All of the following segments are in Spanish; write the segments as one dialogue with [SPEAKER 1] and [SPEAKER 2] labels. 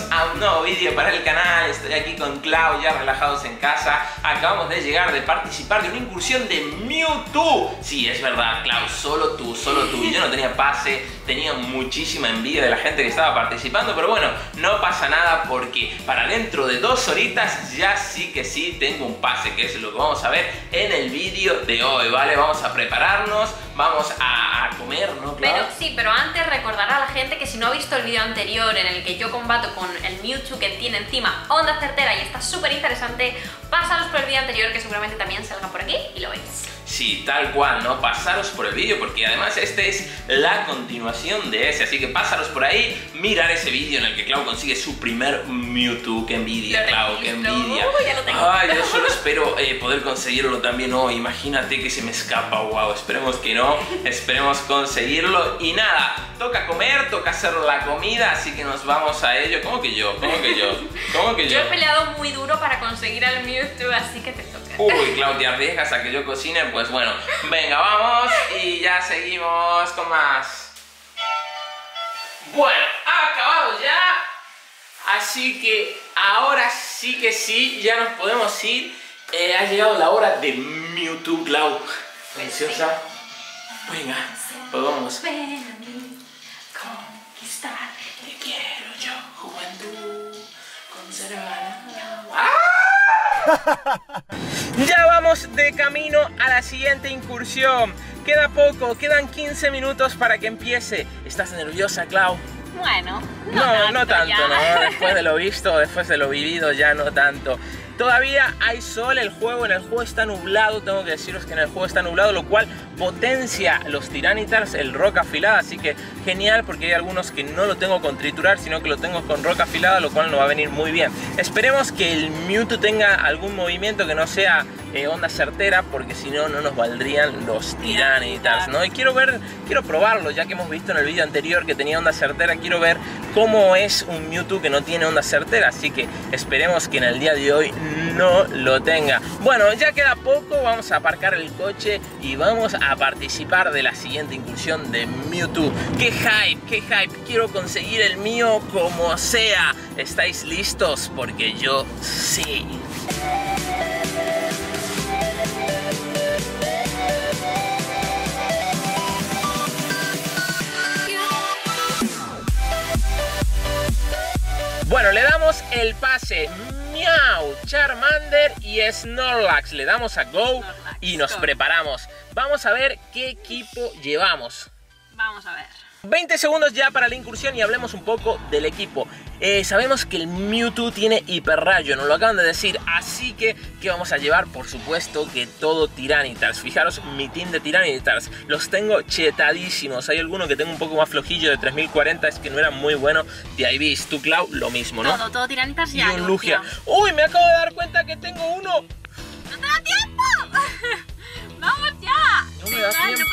[SPEAKER 1] bienvenidos a un nuevo vídeo para el canal. Estoy aquí con Clau, ya relajados en casa. Acabamos de llegar de participar de una incursión de Mewtwo. Sí, es verdad, Clau, solo tú. Yo no tenía pase, tenía muchísima envidia de la gente que estaba participando, pero bueno, no pasa nada porque para dentro de 2 horitas ya sí que sí tengo un pase, que es lo que vamos a ver en el vídeo de hoy, ¿vale? Vamos a prepararnos, vamos a comer, ¿no, Clau?
[SPEAKER 2] Pero antes recordar a la gente que si no ha visto el vídeo anterior en el que yo combato con el Mewtwo que tiene encima onda certera y está súper interesante, pasaros por el vídeo anterior que seguramente también salga por aquí y lo veis.
[SPEAKER 1] Sí, tal cual, ¿no? Pasaros por el vídeo porque además este es la continuación de ese, así que pasaros por ahí, mirar ese vídeo en el que Clau consigue su primer Mewtwo. ¡Qué envidia, Clau! ¡Qué envidia!
[SPEAKER 2] Ya lo tengo.
[SPEAKER 1] Ay, yo solo espero poder conseguirlo también hoy. Imagínate que se me escapa, wow. Esperemos que no, esperemos conseguirlo. Y nada, toca comer, toca hacer la comida, así que nos vamos a ello. ¿Cómo que yo? Yo
[SPEAKER 2] he peleado muy duro para conseguir al Mewtwo, así que te toca.
[SPEAKER 1] Uy, Clau, ¿te arriesgas a que yo cocine? Pues bueno, venga, vamos y ya seguimos con más. Bueno, ha acabado ya, así que ahora sí que sí, ya nos podemos ir. Ha llegado la hora de Mewtwo, Clau. ¿Ansiosa? Venga, pues vamos.
[SPEAKER 2] Ven a mí, conquistar.
[SPEAKER 1] Te quiero yo, juventud conservada. Ya vamos de camino a la siguiente incursión. Queda poco, quedan 15 minutos para que empiece. ¿Estás nerviosa, Clau?
[SPEAKER 2] Bueno,
[SPEAKER 1] No tanto,
[SPEAKER 2] ya.
[SPEAKER 1] ¿no? Después de lo visto, después de lo vivido, ya no tanto. Todavía hay sol, en el juego está nublado, tengo que deciros que en el juego está nublado, lo cual potencia los Tiranitar, el roca afilada, así que genial porque hay algunos que no lo tengo con triturar, sino que lo tengo con roca afilada, lo cual nos va a venir muy bien. Esperemos que el Mewtwo tenga algún movimiento que no sea onda certera, porque si no, no nos valdrían los Tiranitar, ¿no? Y quiero probarlo, ya que hemos visto en el vídeo anterior que tenía onda certera, quiero ver cómo es un Mewtwo que no tiene onda certera, así que esperemos que en el día de hoy no lo tenga. Bueno, ya queda poco, vamos a aparcar el coche y vamos a participar de la siguiente incursión de Mewtwo. ¡Qué hype! Quiero conseguir el mío como sea. ¿Estáis listos? Porque yo sí. Bueno, le damos el pase. Miau, Charmander y Snorlax. Le damos a Go y nos preparamos. Vamos a ver qué equipo llevamos.
[SPEAKER 2] Vamos a ver.
[SPEAKER 1] 20 segundos ya para la incursión y hablemos un poco del equipo. Sabemos que el Mewtwo tiene hiperrayo, nos lo acaban de decir, así que ¿qué vamos a llevar? Por supuesto que todo Tiranitars. Fijaros mi team de Tiranitars, los tengo chetadísimos. Hay alguno que tengo un poco más flojillo de 3040, es que no era muy bueno. De ahí vis, tú, Clau, lo mismo, ¿no?
[SPEAKER 2] Todo Tiranitar
[SPEAKER 1] y
[SPEAKER 2] ya.
[SPEAKER 1] un Lugia. ¡Uy! Me acabo de dar cuenta que tengo uno.
[SPEAKER 2] ¡No te da tiempo! ¡Vamos ya!
[SPEAKER 1] No me da tiempo.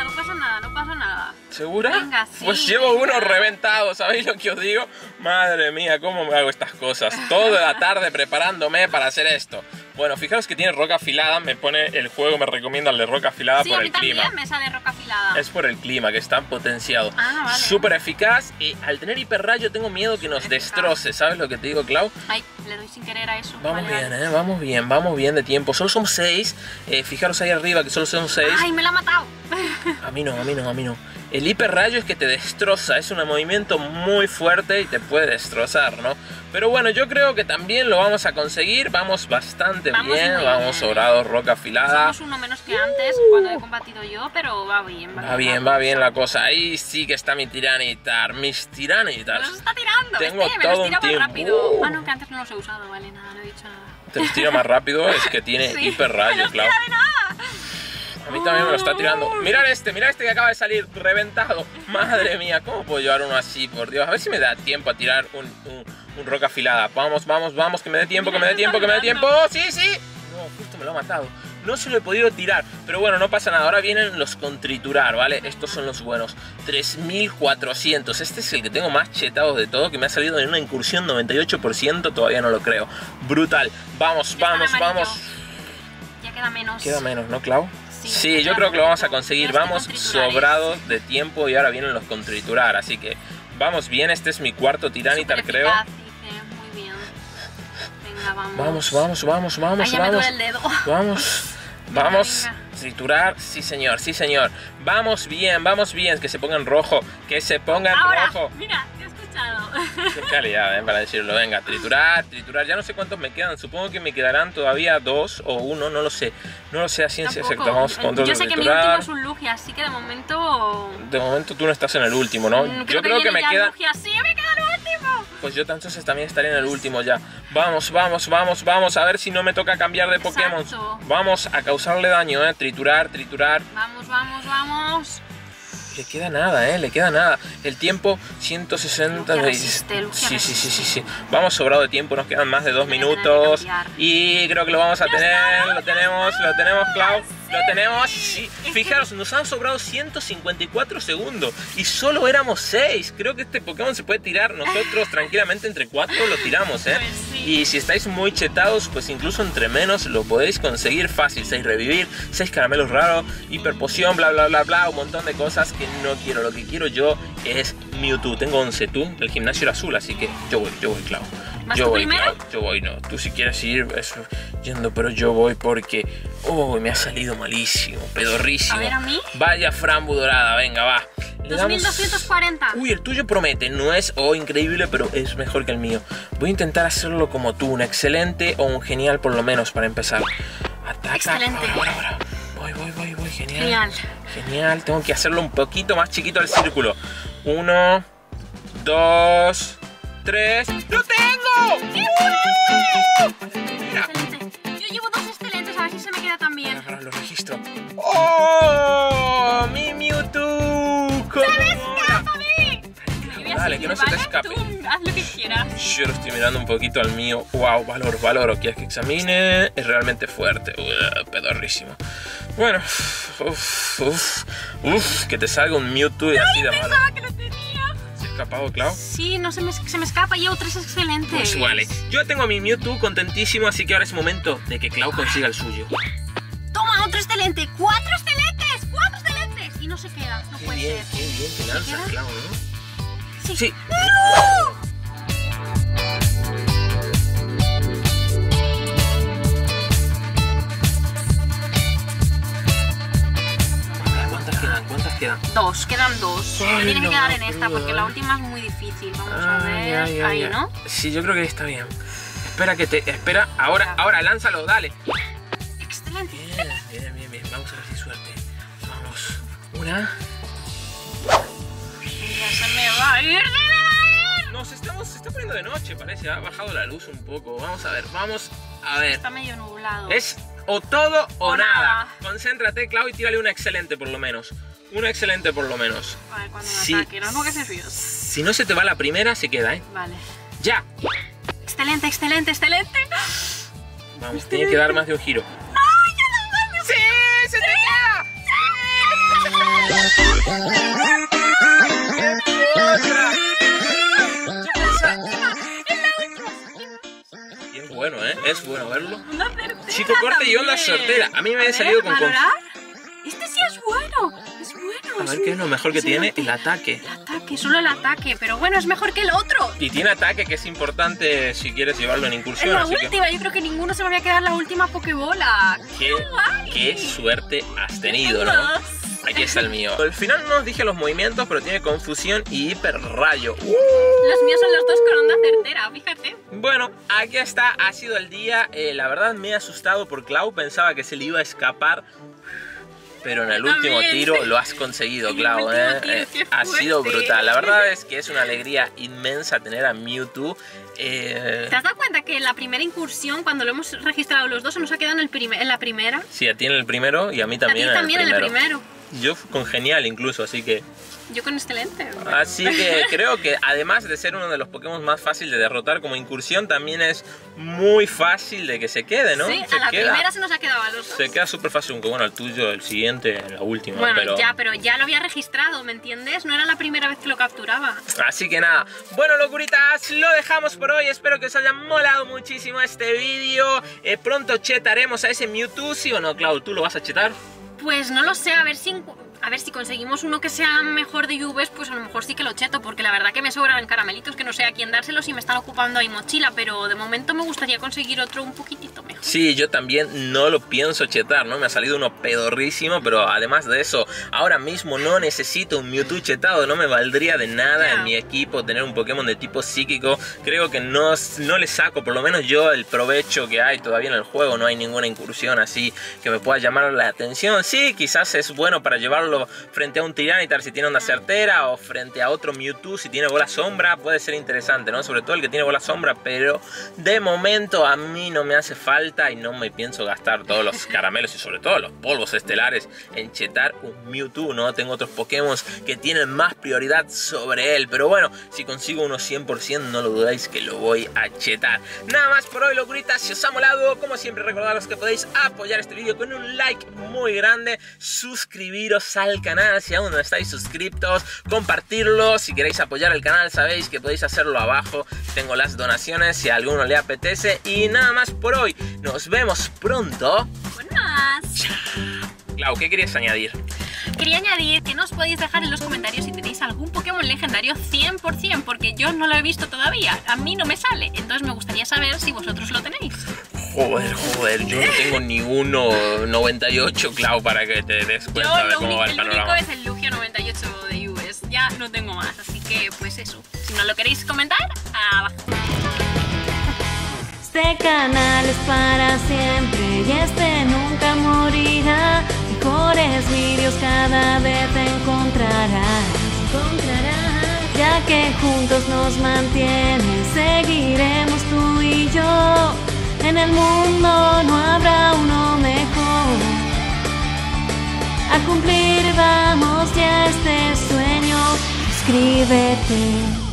[SPEAKER 2] No pasa nada.
[SPEAKER 1] ¿Segura?
[SPEAKER 2] Venga, sí,
[SPEAKER 1] pues llevo uno reventado, ¿sabéis lo que os digo? Madre mía, ¿cómo me hago estas cosas? Toda la tarde preparándome para hacer esto. Bueno, fijaros que tiene roca afilada, me pone el juego, me recomienda el de roca afilada por el clima. Sí, a mí
[SPEAKER 2] también me sale roca afilada.
[SPEAKER 1] Es por el clima, que está potenciado.
[SPEAKER 2] Ah, vale.
[SPEAKER 1] Súper eficaz y al tener hiperrayo tengo miedo que nos destroce, ¿sabes lo que te digo, Clau?
[SPEAKER 2] Ay, le doy sin querer a eso.
[SPEAKER 1] Vamos bien, vamos bien de tiempo. Solo somos 6, fijaros ahí arriba que solo somos 6.
[SPEAKER 2] Ay, me la ha matado.
[SPEAKER 1] A mí no. El hiperrayo es que te destroza, es un movimiento muy fuerte y te puede destrozar, ¿no? Pero bueno, yo creo que también lo vamos a conseguir, vamos bastante bien, vamos sobrados, roca afilada.
[SPEAKER 2] Somos uno menos que antes, cuando he combatido yo, pero va bien.
[SPEAKER 1] Va bien la cosa, ahí sí que está mi Tiranitar, mis Tiranitar.
[SPEAKER 2] ¡Nos está tirando!
[SPEAKER 1] Tengo
[SPEAKER 2] me
[SPEAKER 1] todo
[SPEAKER 2] los tira
[SPEAKER 1] un tiempo.
[SPEAKER 2] más rápido. Ah, no, que antes no los he usado, vale, nada, no he dicho nada.
[SPEAKER 1] Te los tira más rápido, es que tiene
[SPEAKER 2] sí,
[SPEAKER 1] hiperrayo, Clau.
[SPEAKER 2] No de nada.
[SPEAKER 1] A mí también me lo está tirando. Mirad este que acaba de salir reventado. Madre mía, ¿cómo puedo llevar uno así? Por Dios, a ver si me da tiempo a tirar un roca afilada. Vamos, que me dé tiempo, que me dé tiempo. ¡Oh, sí! No, justo me lo ha matado. No se lo he podido tirar, pero bueno, no pasa nada. Ahora vienen los con triturar, ¿vale? Estos son los buenos. 3400. Este es el que tengo más chetados de todo, que me ha salido en una incursión 98%. Todavía no lo creo. Brutal. Vamos.
[SPEAKER 2] Ya queda menos.
[SPEAKER 1] Queda menos, ¿no, Clau? Sí, yo creo que lo vamos a conseguir. Vamos sobrados de tiempo y ahora vienen los con triturar. Así que vamos bien. Este es mi cuarto Tiranitar, creo.
[SPEAKER 2] Venga,
[SPEAKER 1] Vamos.
[SPEAKER 2] Ay, ya me duele el dedo.
[SPEAKER 1] Vamos.
[SPEAKER 2] Venga.
[SPEAKER 1] Triturar, sí señor. Vamos bien, que se pongan rojo,
[SPEAKER 2] Ahora,
[SPEAKER 1] rojo.
[SPEAKER 2] mira, te he escuchado.
[SPEAKER 1] Qué calidad, para decirlo. Venga, triturar. Ya no sé cuántos me quedan. Supongo que me quedarán todavía 2 o 1, no lo sé. No lo sé a ciencia exacta. Vamos, control
[SPEAKER 2] Yo
[SPEAKER 1] de
[SPEAKER 2] sé que mi
[SPEAKER 1] triturar.
[SPEAKER 2] último es un Lugia, así que de momento...
[SPEAKER 1] De momento tú no estás en el último, ¿no? Yo creo que me queda...
[SPEAKER 2] Lugia. Sí, me queda el último.
[SPEAKER 1] Pues yo entonces también estaré en el último ya. Vamos. A ver si no me toca cambiar de Pokémon.
[SPEAKER 2] Exacto.
[SPEAKER 1] Vamos a causarle daño, Triturar.
[SPEAKER 2] Vamos.
[SPEAKER 1] Le queda nada, El tiempo, 160.
[SPEAKER 2] Lugia resiste.
[SPEAKER 1] Sí. Vamos sobrado de tiempo, nos quedan más de 2 minutos. Y creo que lo vamos a tener. Lo tenemos, Clau. Lo tenemos, sí. Fijaros, nos han sobrado 154 segundos y solo éramos 6. Creo que este Pokémon se puede tirar nosotros tranquilamente entre 4 lo tiramos,
[SPEAKER 2] Pues sí.
[SPEAKER 1] Y si estáis muy chetados, pues incluso entre menos lo podéis conseguir fácil. 6 revivir, 6 caramelos raros, hiper poción, bla, un montón de cosas que no quiero. Lo que quiero yo es Mewtwo. Tengo 11 tú, el gimnasio era azul, así que yo voy, Clau.
[SPEAKER 2] ¿Vas tú primero?
[SPEAKER 1] Clau, yo voy, no. Tú si quieres ir yendo, pero yo voy porque... me ha salido malísimo, pedorrísimo.
[SPEAKER 2] A ver, ¿a mí?
[SPEAKER 1] Vaya Frambu dorada, venga, va.
[SPEAKER 2] 2240.
[SPEAKER 1] Uy, el tuyo promete, no es increíble, pero es mejor que el mío. Voy a intentar hacerlo como tú, un excelente o un genial por lo menos para empezar. Ataca.
[SPEAKER 2] Excelente.
[SPEAKER 1] Ahora. Voy, genial. Tengo que hacerlo un poquito más chiquito el círculo. 1, 2, 3. ¡Lo tengo! Mira.
[SPEAKER 2] Excelente. Yo llevo 2 excelentes, a ver si se me queda también.
[SPEAKER 1] Ahora lo registro. ¡Oh! ¡Mi Mewtwo!
[SPEAKER 2] ¡Se me escapa a mí!
[SPEAKER 1] Dale, que no se te escape.
[SPEAKER 2] Tú, haz lo que quieras.
[SPEAKER 1] Yo lo estoy mirando un poquito al mío. Wow, valoro. ¿Quieres que examine? Es realmente fuerte. Pedorrísimo. Bueno, que te salga un Mewtwo y así de malo.
[SPEAKER 2] Pensaba que lo tenía.
[SPEAKER 1] ¿Se ha escapado, Clau?
[SPEAKER 2] Sí, no se me escapa. Llevo 3 excelentes.
[SPEAKER 1] Pues vale. Yo tengo a mi Mewtwo contentísimo, así que ahora es momento de que Clau consiga el suyo.
[SPEAKER 2] Toma, otro excelente. 4 excelentes. Y no se queda. No puede ser.
[SPEAKER 1] Qué bien te lanzas, Clau, ¿no? Sí.
[SPEAKER 2] ¡No!
[SPEAKER 1] ¿Cuántas quedan?
[SPEAKER 2] 2, quedan 2.
[SPEAKER 1] Ay,
[SPEAKER 2] Tiene que
[SPEAKER 1] no,
[SPEAKER 2] quedar en esta porque la última es muy difícil. Vamos a ver. Ahí, ¿no?
[SPEAKER 1] Sí, yo creo que está bien. Espera. Ahora, lánzalo, dale.
[SPEAKER 2] Excelente.
[SPEAKER 1] Bien. Vamos a ver si hay suerte. Vamos. Una.
[SPEAKER 2] Ya se me va a ir.
[SPEAKER 1] No, se está poniendo de noche, parece. Ha bajado la luz un poco. Vamos a ver.
[SPEAKER 2] Está medio nublado.
[SPEAKER 1] Es o todo o nada.
[SPEAKER 2] nada.
[SPEAKER 1] Concéntrate, Clau, y tírale una excelente por lo menos.
[SPEAKER 2] A ver, cuando me ataque. No es que se fíos.
[SPEAKER 1] Si no se te va la primera, se queda, ¿eh?
[SPEAKER 2] Vale.
[SPEAKER 1] ¡Ya!
[SPEAKER 2] Excelente.
[SPEAKER 1] Vamos, tiene que dar más de un giro.
[SPEAKER 2] ¡Ay, ya no!
[SPEAKER 1] ¡Sí! ¡Se te queda! Y es bueno, es bueno verlo.
[SPEAKER 2] Una certera.
[SPEAKER 1] Chico corte y onda sortera. A mí me ha salido con...
[SPEAKER 2] ¿Valorar? Este sí es bueno.
[SPEAKER 1] A ver qué es lo mejor que tiene. El ataque.
[SPEAKER 2] Solo el ataque, pero bueno, es mejor que el otro.
[SPEAKER 1] Y tiene ataque, que es importante si quieres llevarlo en incursión.
[SPEAKER 2] En la
[SPEAKER 1] así
[SPEAKER 2] última,
[SPEAKER 1] que...
[SPEAKER 2] yo creo que ninguno se me había quedado la última Pokébola.
[SPEAKER 1] Qué suerte has tenido, ¿no? Aquí está el mío. Al final no os dije los movimientos, pero tiene confusión y hiper rayo.
[SPEAKER 2] Los míos son los 2 con onda certera, fíjate.
[SPEAKER 1] Bueno, aquí está, ha sido el día. La verdad me he asustado por Clau, pensaba que se le iba a escapar. Pero en el último tiro lo has conseguido, Clau, ha sido brutal. La verdad es que es una alegría inmensa tener a Mewtwo.
[SPEAKER 2] ¿Te has dado cuenta que en la primera incursión, cuando lo hemos registrado los dos, se nos ha quedado en la primera?
[SPEAKER 1] Sí, a ti en el primero y a mí también,
[SPEAKER 2] en el primero.
[SPEAKER 1] Yo con genial incluso, así que...
[SPEAKER 2] Yo con excelente.
[SPEAKER 1] Así que creo que además de ser uno de los Pokémon más fácil de derrotar como incursión, también es muy fácil de que se quede, ¿no?
[SPEAKER 2] Sí, a la primera se nos ha quedado a los dos.
[SPEAKER 1] Se queda súper fácil, aunque bueno, el tuyo, el siguiente, la última.
[SPEAKER 2] Bueno, pero ya lo había registrado, ¿me entiendes? No era la primera vez que lo capturaba.
[SPEAKER 1] Así que nada, bueno, locuritas, lo dejamos por hoy. Espero que os haya molado muchísimo este vídeo. Pronto chetaremos a ese Mewtwo, ¿sí o no, Clau? ¿Tú lo vas a chetar?
[SPEAKER 2] Pues no lo sé, a ver si A ver, si conseguimos uno que sea mejor de Juves, pues a lo mejor sí que lo cheto, porque la verdad que me sobran caramelitos que no sé a quién dárselos y me están ocupando ahí mochila, pero de momento me gustaría conseguir otro un poquitito mejor.
[SPEAKER 1] Sí, yo también no lo pienso chetar, ¿no? Me ha salido uno pedorrísimo, pero además de eso, ahora mismo no necesito un Mewtwo chetado, no me valdría de nada en mi equipo tener un Pokémon de tipo psíquico. Creo que no le saco, por lo menos yo, el provecho que hay todavía en el juego. No hay ninguna incursión así que me pueda llamar la atención. Sí, quizás es bueno para llevarlo frente a un Tyranitar si tiene onda certera, o frente a otro Mewtwo si tiene bola sombra. Puede ser interesante, ¿no? Sobre todo el que tiene bola sombra, pero de momento a mí no me hace falta y no me pienso gastar todos los caramelos y sobre todo los polvos estelares en chetar un Mewtwo, ¿no? Tengo otros Pokémon que tienen más prioridad sobre él, pero bueno, si consigo uno 100% no lo dudéis que lo voy a chetar. Nada más por hoy, locuritas. Si os ha molado, como siempre, recordaros que podéis apoyar este vídeo con un like muy grande, suscribiros al canal si aún no estáis suscriptos, compartirlo. Si queréis apoyar el canal, sabéis que podéis hacerlo abajo. Tengo las donaciones si a alguno le apetece. Y nada más por hoy. Nos vemos pronto.
[SPEAKER 2] Con más.
[SPEAKER 1] Clau, ¿qué querías añadir?
[SPEAKER 2] Quería añadir que nos podéis dejar en los comentarios si tenéis algún Pokémon legendario 100%, porque yo no lo he visto todavía, a mí no me sale, entonces me gustaría saber si vosotros lo tenéis.
[SPEAKER 1] Joder, yo no tengo ni uno 98, Clau, para que te des cuenta de cómo va el panorama.
[SPEAKER 2] El único es el Lugia 98 de US, ya no tengo más, así que pues eso, si no lo queréis comentar, abajo.
[SPEAKER 3] Este canal es para siempre y este nunca morirá. Mejores vídeos cada vez encontrarás, ya que juntos nos mantienen, seguiremos tú y yo. En el mundo no habrá uno mejor. A cumplir vamos ya este sueño. Suscríbete.